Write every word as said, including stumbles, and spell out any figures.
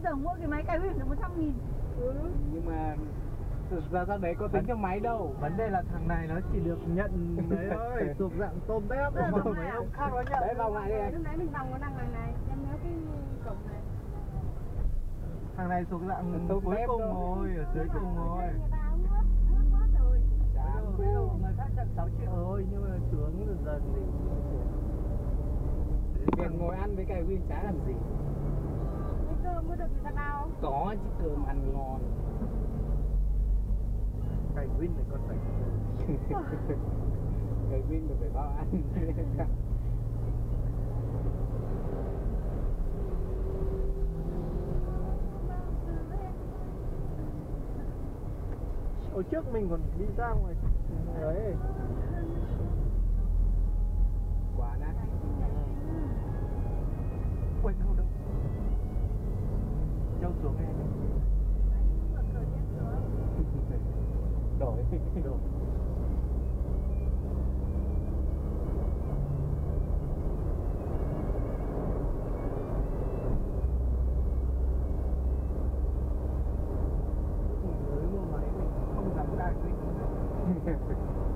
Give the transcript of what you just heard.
giờ mua cái máy cày huyển được một trăm nghìn. Ừ. Nhưng mà ra ra đấy có tính cho máy đâu. Vấn đề là thằng này nó chỉ được nhận đấy thôi, thuộc dạng tôm tép Đấy, mà mấy ông khác nó nhận. Đấy, vòng lại đi anh. Lúc nãy mình vòng cái đằng này này, em nhớ cái cổng này. Thằng này thuộc dạng tôm cuối tép cùng đâu. rồi, ở dưới cùng rồi. Người ta ướp, ướp bớt rồi. Bây giờ người khác nhận sáu triệu rồi, nhưng mà xuống dần dần thì Việc ngồi ăn với cày win chả làm gì. Cái cơm có được người ta bao không? Có chứ, cơm ăn ngon. cày win này còn phải Cày win mà phải bao ăn. hồi trước mình còn đi ra ngoài đấy Quả nát. quên đâu đâu châu xuống nghe Đổi. Đổi. Mới mua máy mình không dám đai quýt.